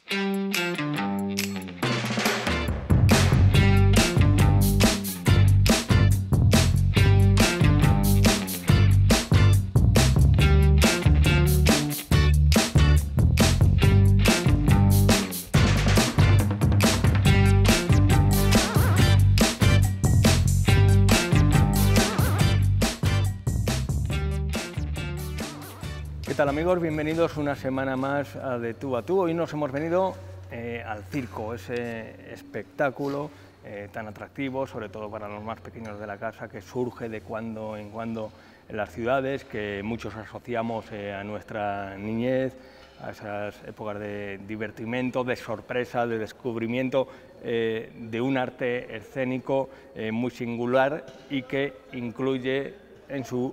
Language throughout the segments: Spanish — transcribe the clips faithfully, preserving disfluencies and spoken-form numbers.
¿Qué tal, amigos? Bienvenidos una semana más a De Tú a Tú. Hoy nos hemos venido eh, al circo, ese espectáculo eh, tan atractivo, sobre todo para los más pequeños de la casa, que surge de cuando en cuando en las ciudades, que muchos asociamos eh, a nuestra niñez, a esas épocas de divertimento, de sorpresa, de descubrimiento eh, de un arte escénico eh, muy singular y que incluye En su,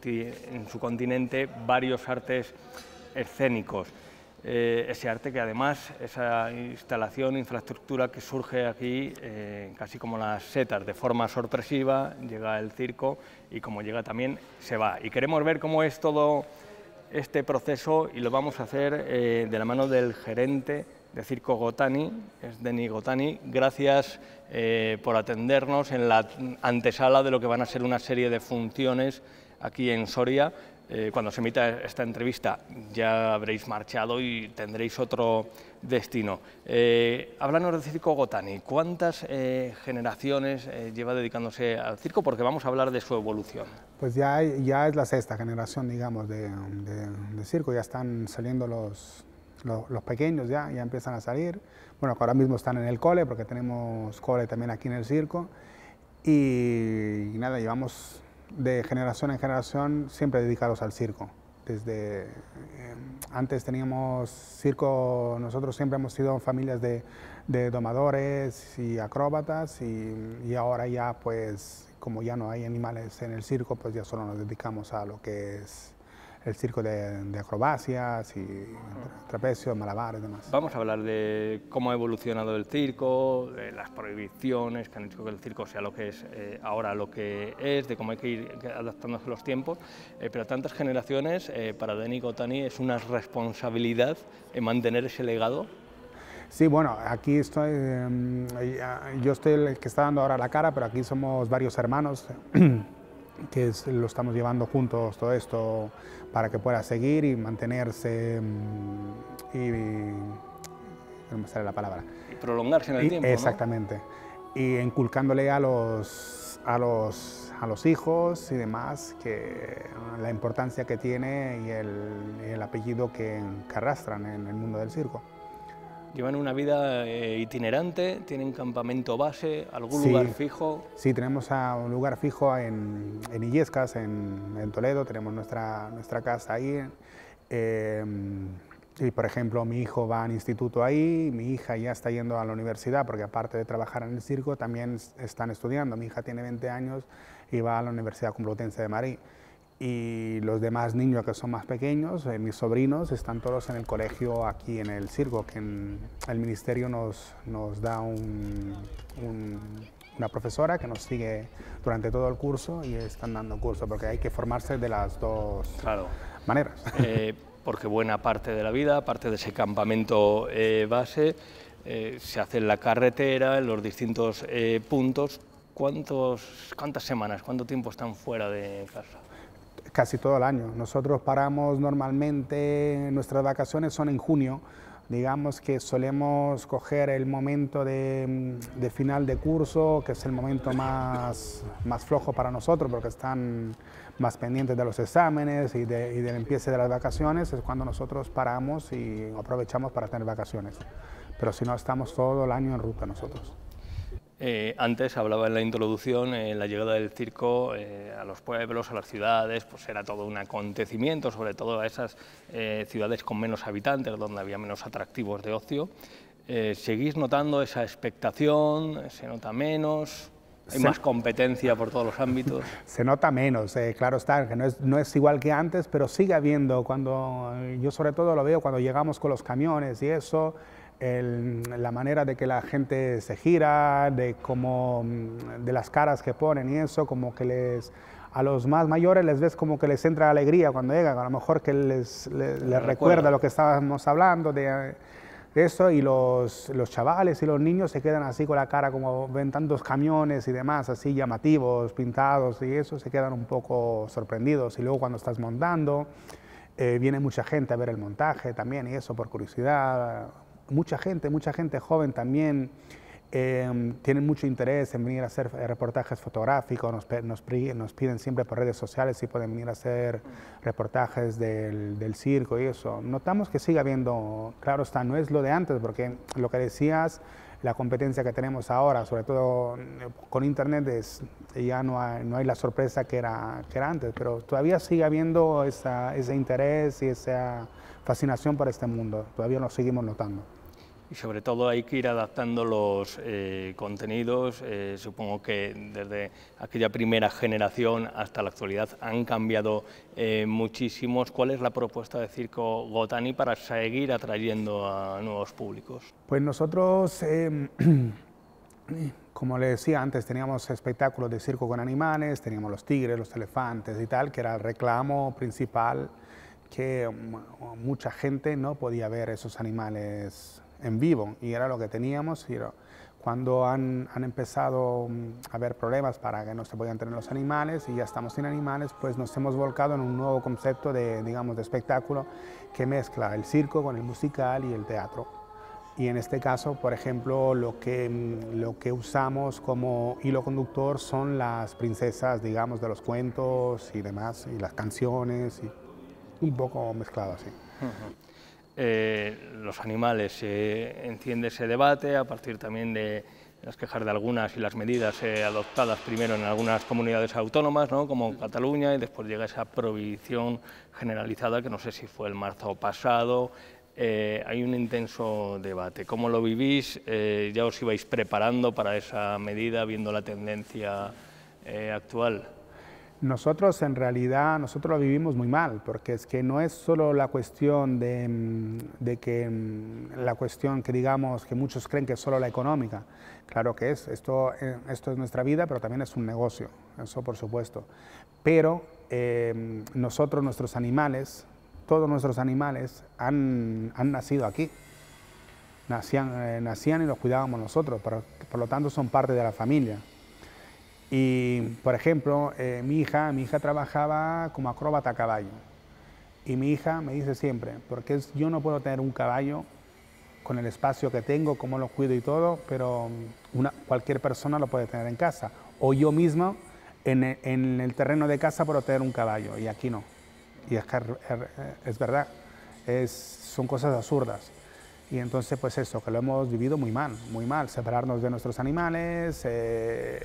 en su continente varios artes escénicos. Eh, ese arte que además, esa instalación, infraestructura que surge aquí eh, casi como las setas, de forma sorpresiva, llega el circo y como llega también se va. Y queremos ver cómo es todo este proceso y lo vamos a hacer eh, de la mano del gerente de Circo Gotani, es Denis Gotani. Gracias eh, por atendernos en la antesala de lo que van a ser una serie de funciones aquí en Soria. Eh, cuando se emita esta entrevista ya habréis marchado y tendréis otro destino. Eh, háblanos del Circo Gotani. ¿Cuántas eh, generaciones eh, lleva dedicándose al circo? Porque vamos a hablar de su evolución. Pues ya, ya es la sexta generación, digamos, de, de, de circo. Ya están saliendo los... Los, los pequeños ya, ya empiezan a salir, bueno, ahora mismo están en el cole, porque tenemos cole también aquí en el circo, y, y nada, llevamos de generación en generación siempre dedicados al circo. Desde, eh, antes teníamos circo, nosotros siempre hemos sido familias de, de domadores y acróbatas, y, y ahora ya pues, como ya no hay animales en el circo, pues ya solo nos dedicamos a lo que es el circo de, de acrobacias y trapecios, malabares y demás. Vamos a hablar de cómo ha evolucionado el circo, de las prohibiciones que han hecho que el circo sea lo que es eh, ahora lo que es, de cómo hay que ir adaptándose a los tiempos, eh, pero tantas generaciones, eh, para Denis Gotani es una responsabilidad en mantener ese legado. Sí, bueno, aquí estoy, eh, yo estoy el que está dando ahora la cara, pero aquí somos varios hermanos que es, lo estamos llevando juntos todo esto para que pueda seguir y mantenerse y, y no me sale la palabra. Y prolongarse en el y, tiempo, exactamente. ¿No? Y inculcándole a los, a, los, a los hijos y demás que la importancia que tiene y el, el apellido que, que arrastran en el mundo del circo. ¿Llevan una vida eh, itinerante? ¿Tienen campamento base? ¿Algún sí, lugar fijo? Sí, tenemos a un lugar fijo en, en Illescas, en, en Toledo, tenemos nuestra, nuestra casa ahí. Eh, y por ejemplo, mi hijo va al instituto ahí, mi hija ya está yendo a la universidad, porque aparte de trabajar en el circo, también están estudiando. Mi hija tiene veinte años y va a la Universidad Complutense de Madrid. Y los demás niños que son más pequeños, eh, mis sobrinos, están todos en el colegio aquí en el circo, que en, el ministerio nos, nos da un, un, una profesora que nos sigue durante todo el curso y están dando curso, porque hay que formarse de las dos claro. maneras. Eh, porque buena parte de la vida, parte de ese campamento eh, base, eh, se hace en la carretera, en los distintos eh, puntos. ¿Cuántos, ¿Cuántas semanas, cuánto tiempo están fuera de casa? Casi todo el año. Nosotros paramos normalmente, nuestras vacaciones son en junio, digamos que solemos coger el momento de, de final de curso, que es el momento más, más flojo para nosotros, porque están más pendientes de los exámenes y, de, y del empiece de las vacaciones, es cuando nosotros paramos y aprovechamos para tener vacaciones. Pero si no, estamos todo el año en ruta nosotros. Eh, antes hablaba en la introducción, eh, la llegada del circo eh, a los pueblos, a las ciudades, pues era todo un acontecimiento, sobre todo a esas eh, ciudades con menos habitantes, donde había menos atractivos de ocio. Eh, ¿Seguís notando esa expectación? ¿Se nota menos? ¿Hay se... más competencia por todos los ámbitos? Se nota menos, eh, claro está, que no es, no es igual que antes, pero sigue habiendo, cuando, yo sobre todo lo veo cuando llegamos con los camiones y eso, El, la manera de que la gente se gira, de, cómo, de las caras que ponen y eso, como que les, a los más mayores les ves como que les entra alegría cuando llegan, a lo mejor que les, les, les recuerda lo que estábamos hablando, de, Eso, y los, los chavales y los niños se quedan así con la cara, como ven tantos camiones y demás, así llamativos, pintados y eso, se quedan un poco sorprendidos. Y luego cuando estás montando, eh, viene mucha gente a ver el montaje también y eso por curiosidad. Mucha gente, mucha gente joven también. Eh, tienen mucho interés en venir a hacer reportajes fotográficos, nos, nos, nos piden siempre por redes sociales si pueden venir a hacer reportajes del, del circo y eso. Notamos que sigue habiendo, claro está, no es lo de antes, porque lo que decías, la competencia que tenemos ahora, sobre todo con internet, es, ya no hay, no hay la sorpresa que era, que era antes, pero todavía sigue habiendo esa, ese interés y esa fascinación por este mundo, todavía lo seguimos notando. Y sobre todo hay que ir adaptando los eh, contenidos, eh, supongo que desde aquella primera generación hasta la actualidad han cambiado eh, muchísimos. ¿Cuál es la propuesta de Circo Gotani para seguir atrayendo a nuevos públicos? Pues nosotros, eh, como le decía antes, teníamos espectáculos de circo con animales, teníamos los tigres, los elefantes y tal, que era el reclamo principal, que mucha gente no podía ver esos animales en vivo, y era lo que teníamos. Y cuando han, han empezado a haber problemas para que no se podían tener los animales y ya estamos sin animales, pues nos hemos volcado en un nuevo concepto de, digamos, de espectáculo que mezcla el circo con el musical y el teatro. Y en este caso, por ejemplo, lo que, lo que usamos como hilo conductor son las princesas, digamos, de los cuentos y demás, y las canciones, y un poco mezclado así. Uh-huh. Eh, los animales, eh, enciende ese debate a partir también de las quejas de algunas y las medidas eh, adoptadas primero en algunas comunidades autónomas, ¿no?, como Cataluña, y después llega esa prohibición generalizada que no sé si fue el marzo pasado. Eh, hay un intenso debate. ¿Cómo lo vivís? Eh, ¿Ya os ibais preparando para esa medida viendo la tendencia eh, actual? Nosotros en realidad, nosotros lo vivimos muy mal, porque es que no es solo la cuestión de, de que, la cuestión que digamos, que muchos creen que es solo la económica. Claro que es, esto, esto es nuestra vida, pero también es un negocio, eso por supuesto. Pero eh, nosotros, nuestros animales, todos nuestros animales han, han nacido aquí. Nacían, eh, nacían y los cuidábamos nosotros, por, por lo tanto son parte de la familia. Y, por ejemplo, eh, mi hija, mi hija trabajaba como acróbata a caballo. Y mi hija me dice siempre, porque yo no puedo tener un caballo con el espacio que tengo, cómo lo cuido y todo, pero una, cualquier persona lo puede tener en casa. O yo misma, en el, en el terreno de casa, puedo tener un caballo, y aquí no. Y es, que es verdad, es, son cosas absurdas. Y entonces, pues eso, que lo hemos vivido muy mal, muy mal, separarnos de nuestros animales, eh,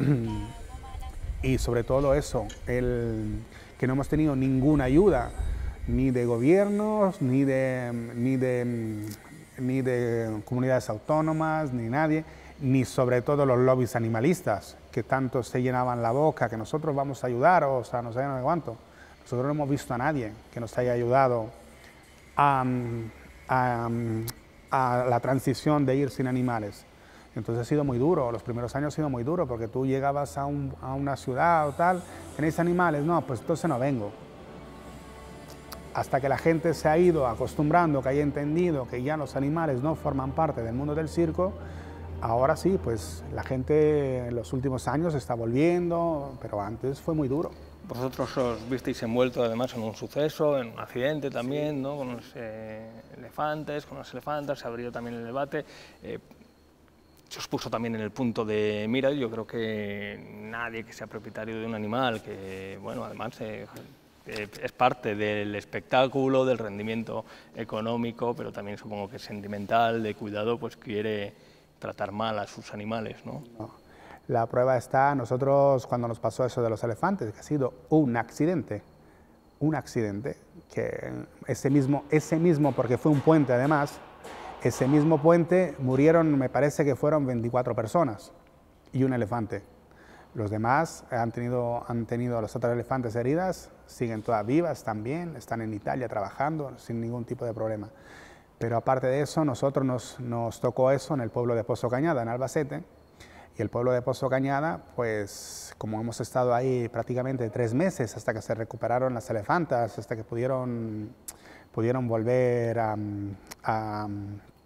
y sobre todo eso, el, que no hemos tenido ninguna ayuda, ni de gobiernos, ni de, ni de, ni de comunidades autónomas, ni nadie, ni sobre todo los lobbies animalistas, que tanto se llenaban la boca, que nosotros vamos a ayudar, o sea, no sé no sé cuánto. Nosotros no hemos visto a nadie que nos haya ayudado a... A, a la transición de ir sin animales. Entonces ha sido muy duro, los primeros años ha sido muy duro, porque tú llegabas a, un, a una ciudad o tal, ¿tenéis animales? No, pues entonces no vengo. Hasta que la gente se ha ido acostumbrando, que haya entendido que ya los animales no forman parte del mundo del circo, ahora sí, pues la gente en los últimos años está volviendo, pero antes fue muy duro. Vosotros os visteis envueltos además en un suceso, en un accidente también, sí, ¿no?, con los eh, elefantes, con las elefantas, se abrió también el debate, eh, se os puso también en el punto de mira. Yo creo que nadie que sea propietario de un animal, que bueno, además eh, eh, es parte del espectáculo, del rendimiento económico, pero también supongo que sentimental, de cuidado, pues quiere tratar mal a sus animales, ¿no? No. La prueba está, nosotros cuando nos pasó eso de los elefantes, que ha sido un accidente, un accidente, que ese mismo, ese mismo, porque fue un puente además, ese mismo puente murieron, me parece que fueron veinticuatro personas y un elefante. Los demás han tenido, han tenido los otros elefantes heridas, siguen todas vivas también, están en Italia trabajando sin ningún tipo de problema. Pero aparte de eso, nosotros nos, nos tocó eso en el pueblo de Pozo Cañada, en Albacete. Y el pueblo de Pozo Cañada, pues como hemos estado ahí prácticamente tres meses hasta que se recuperaron las elefantas, hasta que pudieron, pudieron volver a, a,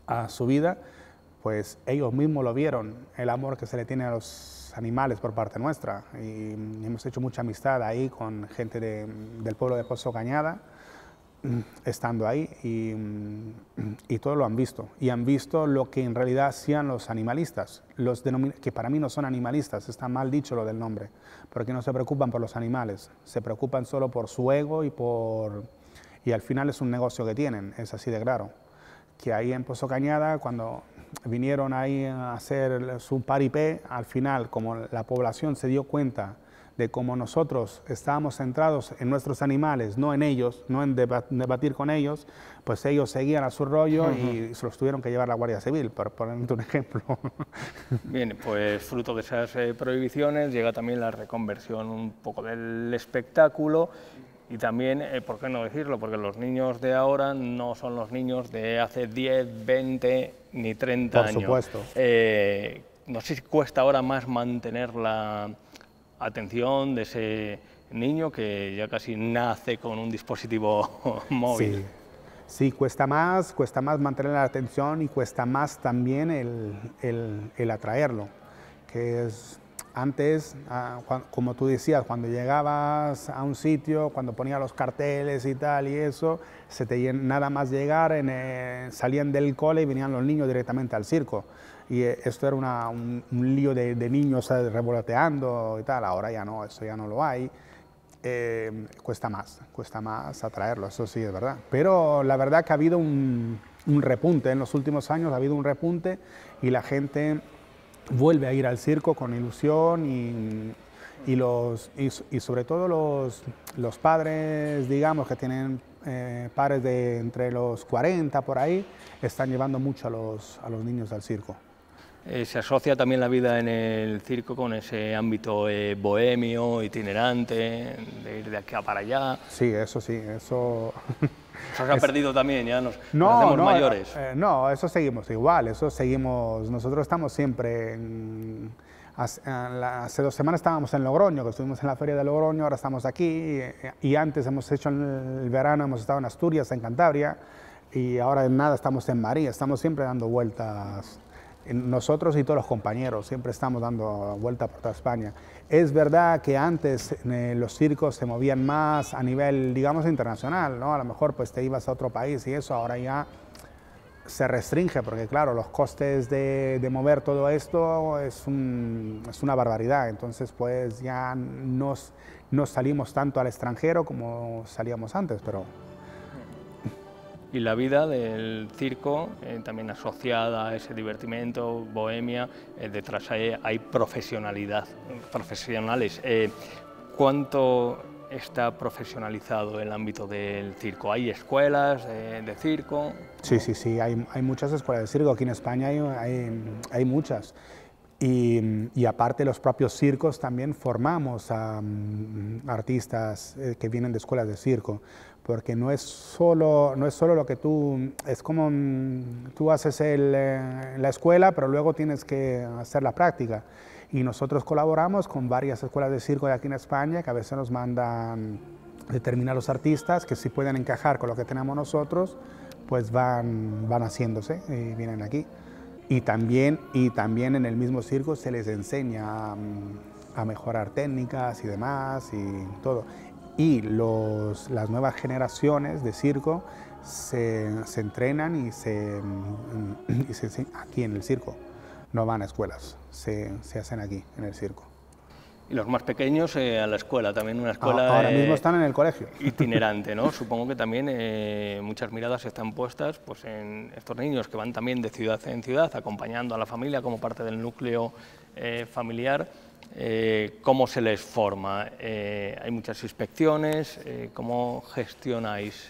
a su vida, pues ellos mismos lo vieron, el amor que se le tiene a los animales por parte nuestra. Y hemos hecho mucha amistad ahí con gente de, del pueblo de Pozo Cañada, estando ahí, y, y todos lo han visto. Y han visto lo que en realidad hacían los animalistas, los que para mí no son animalistas, está mal dicho lo del nombre, porque no se preocupan por los animales, se preocupan solo por su ego y, por, y al final es un negocio que tienen, es así de claro. Que ahí en Pozo Cañada, cuando vinieron ahí a hacer su paripé, al final, como la población se dio cuenta de cómo nosotros estábamos centrados en nuestros animales, no en ellos, no en debatir con ellos, pues ellos seguían a su rollo. Uh-huh. Y se los tuvieron que llevar a la Guardia Civil, por ponerte un ejemplo. Bien, pues fruto de esas eh, prohibiciones llega también la reconversión un poco del espectáculo. Y también, eh, ¿por qué no decirlo? Porque los niños de ahora no son los niños de hace diez, veinte ni treinta años. Por supuesto. Eh, no sé si cuesta ahora más mantener la atención de ese niño que ya casi nace con un dispositivo móvil. Sí, sí, cuesta más, cuesta más mantener la atención y cuesta más también el, el, el atraerlo, que es... Antes, como tú decías, cuando llegabas a un sitio, cuando ponías los carteles y tal y eso, se te nada más llegar, en, eh, salían del cole y venían los niños directamente al circo. Y eh, esto era una, un, un lío de, de niños eh, revoloteando y tal. Ahora ya no, eso ya no lo hay. Eh, cuesta más, cuesta más atraerlo, eso sí es verdad. Pero la verdad que ha habido un, un repunte, en los últimos años ha habido un repunte y la gente vuelve a ir al circo con ilusión y, y, los, y, y sobre todo los, los padres, digamos, que tienen eh, padres de entre los cuarenta por ahí, están llevando mucho a los, a los niños al circo. Eh, se asocia también la vida en el circo con ese ámbito eh, bohemio, itinerante, de ir de aquí a para allá. Sí, eso sí, eso... Eso se ha es... perdido también, ya nos, no, nos hacemos no, mayores. Eh, no, eso seguimos igual, eso seguimos, nosotros estamos siempre, en, hace, hace dos semanas estábamos en Logroño, que estuvimos en la feria de Logroño, ahora estamos aquí, y, y antes hemos hecho en el verano, hemos estado en Asturias, en Cantabria, y ahora en nada estamos en María, estamos siempre dando vueltas. Nosotros y todos los compañeros siempre estamos dando vuelta por toda España. Es verdad que antes eh, los circos se movían más a nivel, digamos, internacional, ¿no? A lo mejor pues te ibas a otro país y eso, ahora ya se restringe porque claro, los costes de, de mover todo esto es, un, es una barbaridad, entonces pues ya no nos salimos tanto al extranjero como salíamos antes, pero... Y la vida del circo, eh, también asociada a ese divertimento, bohemia, eh, detrás hay, hay profesionalidad, profesionales. Eh, ¿Cuánto está profesionalizado el ámbito del circo? ¿Hay escuelas de, de circo? Sí, sí, sí, hay, hay muchas escuelas de circo. Aquí en España hay, hay, hay muchas. Y, y aparte los propios circos también formamos a um, artistas eh, que vienen de escuelas de circo, porque no es solo, no es solo lo que tú, es como um, tú haces el, eh, la escuela, pero luego tienes que hacer la práctica. Y nosotros colaboramos con varias escuelas de circo de aquí en España, que a veces nos mandan determinados artistas que si pueden encajar con lo que tenemos nosotros, pues van, van haciéndose y vienen aquí. Y también, y también en el mismo circo se les enseña a, a mejorar técnicas y demás y todo. Y los, las nuevas generaciones de circo se, se entrenan y se, y se aquí en el circo, no van a escuelas, se, se hacen aquí en el circo. Y los más pequeños eh, a la escuela, también una escuela... Ahora eh, mismo están en el colegio. Itinerante, ¿no? Supongo que también eh, muchas miradas están puestas pues, en estos niños que van también de ciudad en ciudad, acompañando a la familia como parte del núcleo eh, familiar. Eh, ¿Cómo se les forma? Eh, ¿Hay muchas inspecciones? Eh, ¿Cómo gestionáis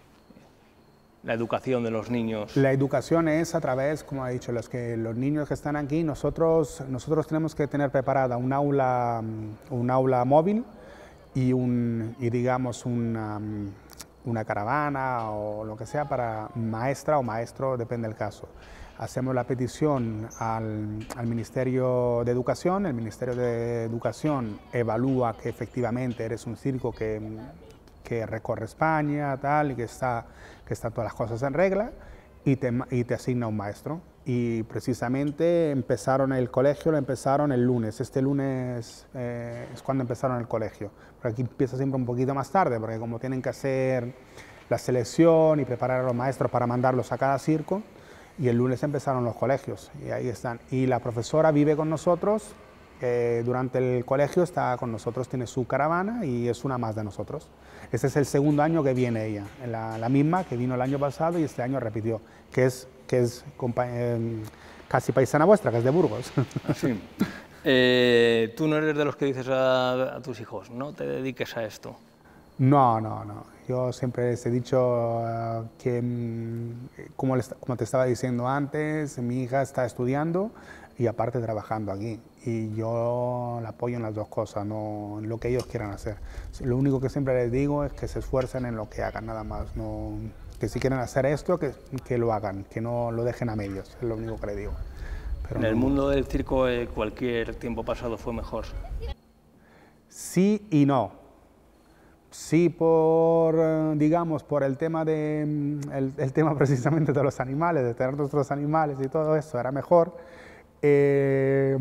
la educación de los niños? La educación es a través, como ha dicho, los, que, los niños que están aquí, nosotros, nosotros tenemos que tener preparada un aula, un aula móvil y, un, y digamos una, una caravana o lo que sea para maestra o maestro, depende del caso. Hacemos la petición al, al Ministerio de Educación, el Ministerio de Educación evalúa que efectivamente eres un circo que, que recorre España, tal, y que está, que están todas las cosas en regla, y te, y te asigna un maestro. Y precisamente empezaron el colegio, lo empezaron el lunes. Este lunes eh, es cuando empezaron el colegio. Pero aquí empieza siempre un poquito más tarde, porque como tienen que hacer la selección y preparar a los maestros para mandarlos a cada circo, y el lunes empezaron los colegios, y ahí están. Y la profesora vive con nosotros, eh, durante el colegio está con nosotros, tiene su caravana y es una más de nosotros. Este es el segundo año que viene ella, la, la misma que vino el año pasado y este año repitió, que es, que es eh, casi paisana vuestra, que es de Burgos. Sí. Eh, tú no eres de los que dices a, a tus hijos, no te dediques a esto. No, no, no. Yo siempre les he dicho uh, que, mm, como, les, como te estaba diciendo antes, mi hija está estudiando y aparte trabajando aquí. Y yo la apoyo en las dos cosas, no en lo que ellos quieran hacer. Lo único que siempre les digo es que se esfuercen en lo que hagan, nada más. No, que si quieren hacer esto, que, que lo hagan, que no lo dejen a medios, es lo único que les digo. Pero en no, el mundo del circo, eh, cualquier tiempo pasado fue mejor. Sí y no. Sí, por, digamos, por el tema, de, el, el tema precisamente de los animales, de tener nuestros animales y todo eso, era mejor. Eh,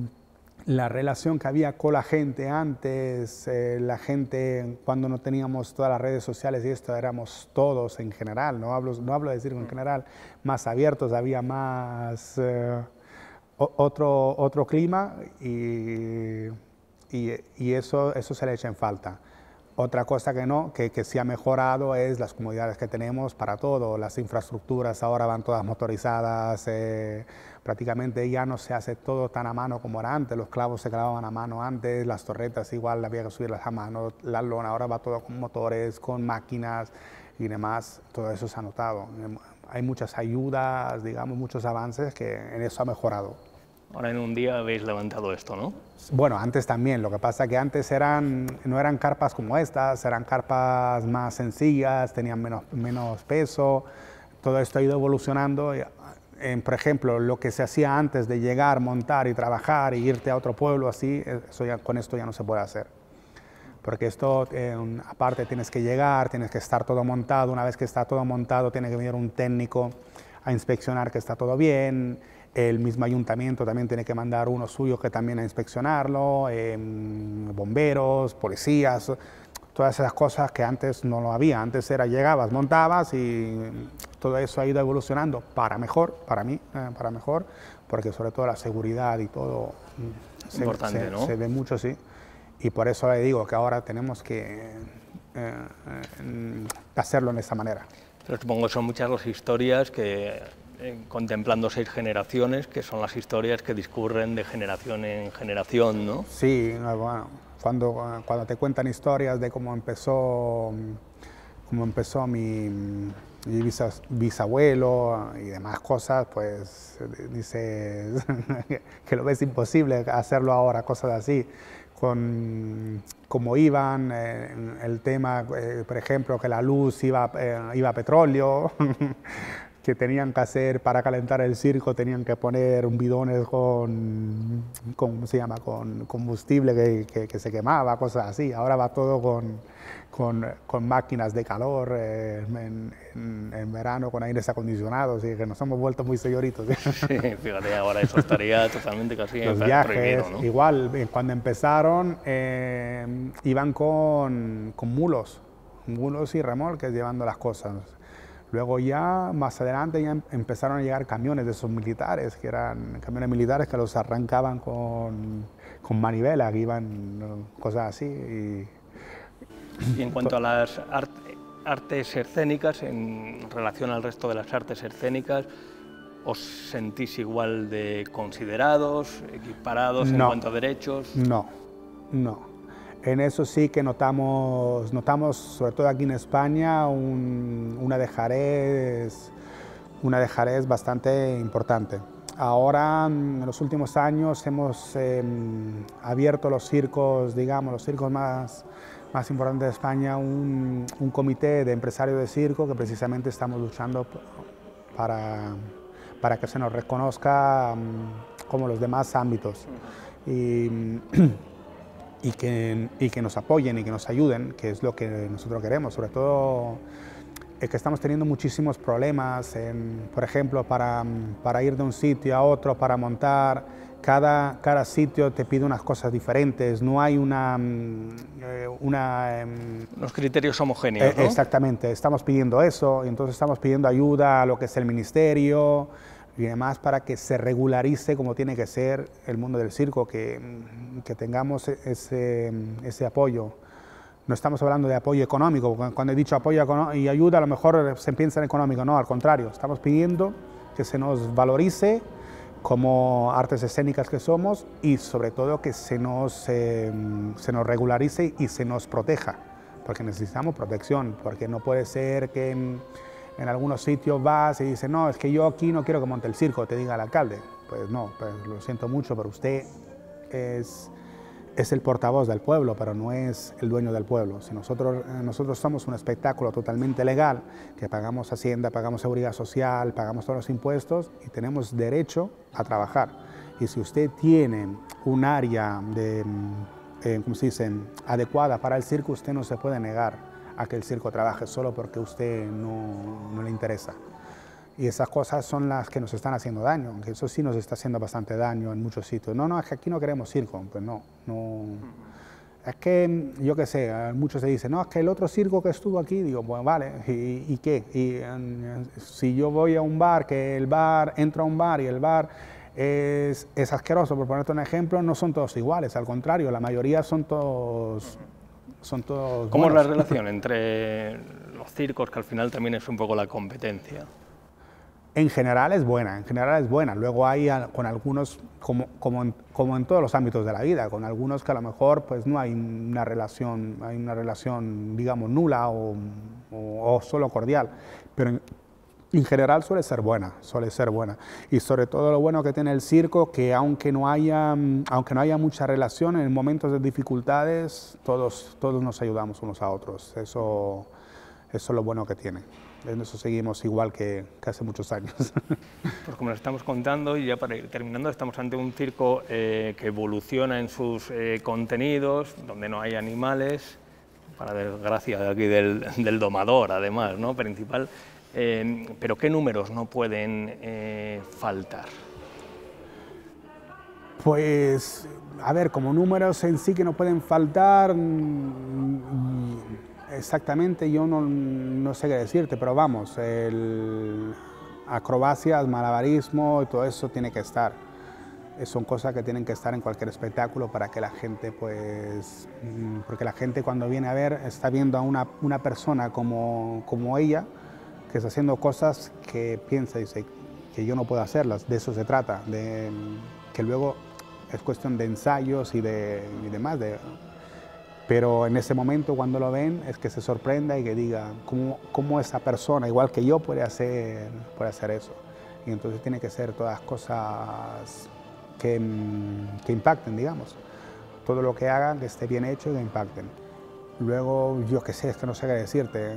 la relación que había con la gente antes, eh, la gente cuando no teníamos todas las redes sociales y esto, éramos todos en general, no hablo, no hablo de circo en general, más abiertos, había más eh, otro, otro clima y, y, y eso, eso se le echa en falta. Otra cosa que no, que, que sí ha mejorado es las comodidades que tenemos para todo. Las infraestructuras ahora van todas motorizadas, eh, prácticamente ya no se hace todo tan a mano como era antes. Los clavos se clavaban a mano antes, las torretas igual había que subirlas a mano, la lona ahora va todo con motores, con máquinas y demás. Todo eso se ha notado. Hay muchas ayudas, digamos, muchos avances que en eso ha mejorado. Ahora en un día habéis levantado esto, ¿no? Bueno, antes también. Lo que pasa es que antes eran, no eran carpas como estas, eran carpas más sencillas, tenían menos, menos peso. Todo esto ha ido evolucionando. En, por ejemplo, lo que se hacía antes de llegar, montar y trabajar e irte a otro pueblo así, eso ya, con esto ya no se puede hacer. Porque esto, eh, aparte, tienes que llegar, tienes que estar todo montado. Una vez que está todo montado, tiene que venir un técnico a inspeccionar que está todo bien. El mismo ayuntamiento también tiene que mandar uno suyo que también a inspeccionarlo, eh, bomberos, policías, todas esas cosas que antes no lo había. Antes era llegabas, montabas y todo eso ha ido evolucionando para mejor, para mí, eh, para mejor, porque sobre todo la seguridad y todo se, Importante, se, ¿no? se ve mucho, sí. Y por eso le digo que ahora tenemos que eh, eh, hacerlo de esa manera. Pero supongo que son muchas las historias que, eh, contemplando seis generaciones, que son las historias que discurren de generación en generación, ¿no? Sí, bueno, cuando, cuando te cuentan historias de cómo empezó, cómo empezó mi, mi bis, bisabuelo y demás cosas, pues dices que lo ves imposible hacerlo ahora, cosas así. Con cómo iban, eh, el tema, eh, por ejemplo, que la luz iba, eh, iba a petróleo, que tenían que hacer para calentar el circo, tenían que poner un bidones con, con, ¿cómo se llama?, con combustible que, que, que se quemaba, cosas así. Ahora va todo con, con, con máquinas de calor, eh, en, en, en verano con aires acondicionados, y que nos hemos vuelto muy señoritos. Sí, fíjate, ahora eso estaría totalmente casi Los viajes, prohibido, ¿no? igual, cuando empezaron, eh, iban con, con mulos, mulos y remolques llevando las cosas. Luego ya, más adelante, ya empezaron a llegar camiones de esos militares, que eran camiones militares que los arrancaban con, con manivela, que iban cosas así. Y, y en cuanto a las art, artes escénicas, en relación al resto de las artes escénicas, ¿os sentís igual de considerados, equiparados no, en cuanto a derechos? No, no. En eso sí que notamos, notamos sobre todo aquí en España, un, una dejadez, una dejadez bastante importante. Ahora, en los últimos años, hemos eh, abierto los circos, digamos, los circos más, más importantes de España, un, un comité de empresarios de circo que precisamente estamos luchando para, para que se nos reconozca como los demás ámbitos. Y, Y que, y que nos apoyen y que nos ayuden, que es lo que nosotros queremos. Sobre todo es que estamos teniendo muchísimos problemas, en, por ejemplo, para, para ir de un sitio a otro, para montar. Cada, cada sitio te pide unas cosas diferentes, no hay una... una Unos criterios homogéneos, eh, ¿no? Exactamente, estamos pidiendo eso, y entonces estamos pidiendo ayuda a lo que es el ministerio y demás para que se regularice como tiene que ser el mundo del circo, que, que tengamos ese, ese apoyo. No estamos hablando de apoyo económico, cuando he dicho apoyo y ayuda a lo mejor se piensa en económico, no, al contrario, estamos pidiendo que se nos valorice como artes escénicas que somos y sobre todo que se nos, eh, se nos regularice y se nos proteja, porque necesitamos protección, porque no puede ser que en, en algunos sitios vas y dices, no, es que yo aquí no quiero que monte el circo, te diga el alcalde. Pues no, pues lo siento mucho, pero usted es, es el portavoz del pueblo, pero no es el dueño del pueblo. Si nosotros, nosotros somos un espectáculo totalmente legal, que pagamos Hacienda, pagamos Seguridad Social, pagamos todos los impuestos y tenemos derecho a trabajar. Y si usted tiene un área de, eh, ¿cómo se dice?, adecuada para el circo, usted no se puede negar a que el circo trabaje solo porque a usted no, no le interesa. Y esas cosas son las que nos están haciendo daño, aunque eso sí nos está haciendo bastante daño en muchos sitios. No, no, es que aquí no queremos circo, pues no, no. Es que, yo qué sé, muchos se dicen, no, es que el otro circo que estuvo aquí, digo, pues vale, ¿y, y qué? Y, um, si yo voy a un bar, que el bar, entro a un bar y el bar es, es asqueroso, por ponerte un ejemplo, no son todos iguales, al contrario, la mayoría son todos... Son todos ¿Cómo buenos. es la relación entre los circos, que al final también es un poco la competencia? En general es buena, en general es buena. Luego hay con algunos, como, como, en, como en todos los ámbitos de la vida, con algunos que a lo mejor pues no hay una relación, hay una relación digamos nula o, o, o solo cordial, pero en, en general suele ser buena, suele ser buena. Y sobre todo lo bueno que tiene el circo, que aunque no haya, aunque no haya mucha relación, en momentos de dificultades todos, todos nos ayudamos unos a otros. Eso, eso es lo bueno que tiene. En eso seguimos igual que, que hace muchos años. Pues como lo estamos contando, y ya para ir terminando, estamos ante un circo eh, que evoluciona en sus eh, contenidos, donde no hay animales, para desgracia de aquí del, del domador, además, ¿no?, principal. Eh, pero ¿qué números no pueden eh, faltar? Pues, a ver, como números en sí que no pueden faltar, exactamente yo no, no sé qué decirte, pero vamos, el acrobacias, malabarismo y todo eso tiene que estar. Son cosas que tienen que estar en cualquier espectáculo para que la gente, pues, porque la gente cuando viene a ver está viendo a una, una persona como, como ella, que está haciendo cosas que piensa y dice que yo no puedo hacerlas. De eso se trata, de que luego es cuestión de ensayos y, de, y demás, de, pero en ese momento cuando lo ven es que se sorprenda y que diga cómo, cómo esa persona, igual que yo, puede hacer, puede hacer eso. Y entonces tiene que ser todas cosas que, que impacten, digamos. Todo lo que hagan que esté bien hecho y que impacten. Luego, yo qué sé, es que no sé qué decirte.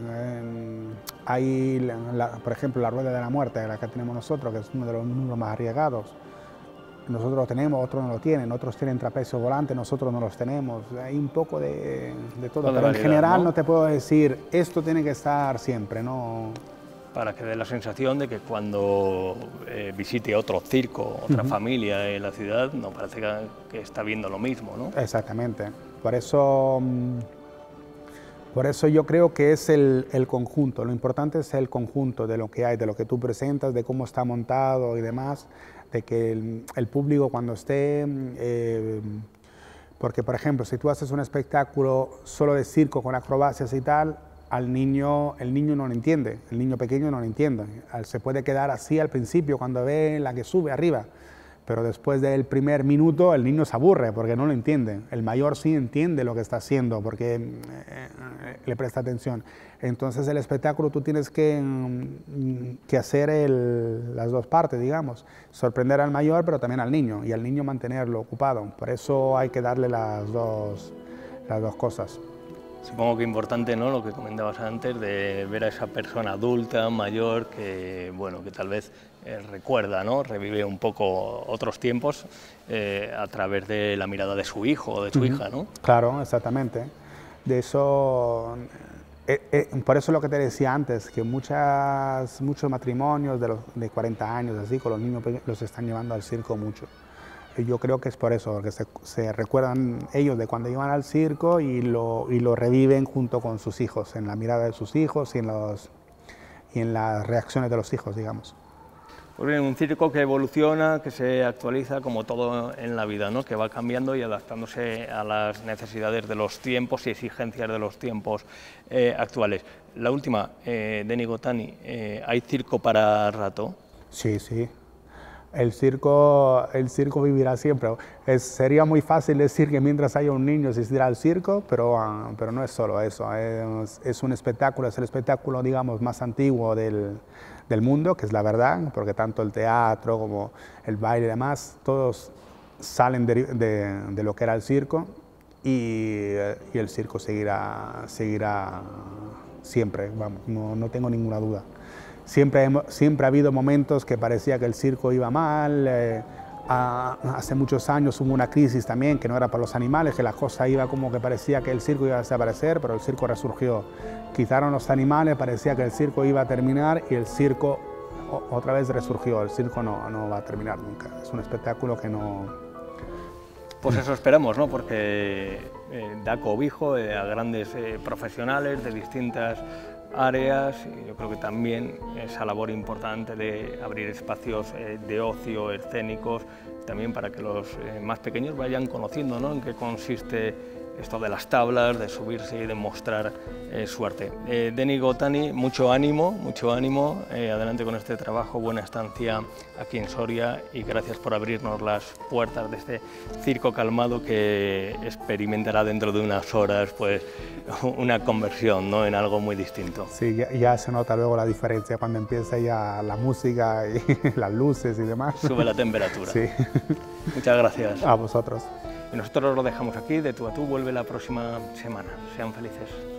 Hay, la, por ejemplo, la Rueda de la Muerte, la que tenemos nosotros, que es uno de los números más arriesgados. Nosotros lo tenemos, otros no lo tienen, otros tienen trapecio volante, nosotros no los tenemos. Hay un poco de, de todo, pero en general ¿no? no te puedo decir, esto tiene que estar siempre, ¿no? Para que dé la sensación de que cuando eh, visite otro circo, otra uh-huh. familia en la ciudad, no parece que, que está viendo lo mismo, ¿no? Exactamente. Por eso, por eso yo creo que es el, el conjunto. Lo importante es el conjunto de lo que hay, de lo que tú presentas, de cómo está montado y demás, de que el, el público cuando esté... Eh, porque, por ejemplo, si tú haces un espectáculo solo de circo con acrobacias y tal, al niño, el niño no lo entiende, el niño pequeño no lo entiende. Se puede quedar así al principio cuando ve la que sube arriba, pero después del primer minuto el niño se aburre porque no lo entiende. El mayor sí entiende lo que está haciendo porque eh, le presta atención. Entonces el espectáculo tú tienes que, que hacer el, las dos partes, digamos, sorprender al mayor pero también al niño y al niño mantenerlo ocupado. Por eso hay que darle las dos, las dos cosas. Supongo que importante, ¿no?, lo que comentabas antes, de ver a esa persona adulta, mayor, que, bueno, que tal vez eh, recuerda, ¿no?, revive un poco otros tiempos eh, a través de la mirada de su hijo o de su uh-huh. hija, ¿no? Claro, exactamente. De eso, Eh, eh, por eso lo que te decía antes, que muchas, muchos matrimonios de, los, de cuarenta años, así, con los niños los están llevando al circo mucho. Y yo creo que es por eso, que se, se recuerdan ellos de cuando iban al circo y lo, y lo reviven junto con sus hijos, en la mirada de sus hijos y en, los, y en las reacciones de los hijos, digamos. Pues bien, un circo que evoluciona, que se actualiza como todo en la vida, ¿no? Que va cambiando y adaptándose a las necesidades de los tiempos y exigencias de los tiempos eh, actuales. La última, eh, Denis Gotani, eh, ¿hay circo para rato? Sí, sí. El circo, el circo vivirá siempre. Es, sería muy fácil decir que mientras haya un niño existirá el circo, pero, uh, pero no es solo eso. Es, es un espectáculo, es el espectáculo, digamos, más antiguo del, del mundo, que es la verdad, porque tanto el teatro como el baile y demás, todos salen de, de, de lo que era el circo y, y el circo seguirá, seguirá siempre, vamos, no, no tengo ninguna duda. Siempre, siempre ha habido momentos que parecía que el circo iba mal, eh, a, hace muchos años hubo una crisis también que no era para los animales, que la cosa iba como que parecía que el circo iba a desaparecer, pero el circo resurgió. Quitaron los animales, parecía que el circo iba a terminar y el circo otra vez resurgió. El circo no, no va a terminar nunca, es un espectáculo que no... Pues eso esperamos, ¿no? Porque eh, da cobijo eh, a grandes eh, profesionales de distintas áreas, y yo creo que también esa labor importante de abrir espacios eh, de ocio escénicos, también para que los eh, más pequeños vayan conociendo, ¿no?, en qué consiste esto de las tablas, de subirse y de mostrar eh, su arte. Eh, Denis Gotani, mucho ánimo, mucho ánimo, eh, adelante con este trabajo, buena estancia aquí en Soria y gracias por abrirnos las puertas de este circo calmado que experimentará dentro de unas horas pues una conversión, ¿no?, en algo muy distinto. Sí, ya, ya se nota luego la diferencia cuando empieza ya la música y las luces y demás. Sube la temperatura. Sí. Muchas gracias. A vosotros. Y nosotros lo dejamos aquí, de tú a tú, vuelve la próxima semana. Sean felices.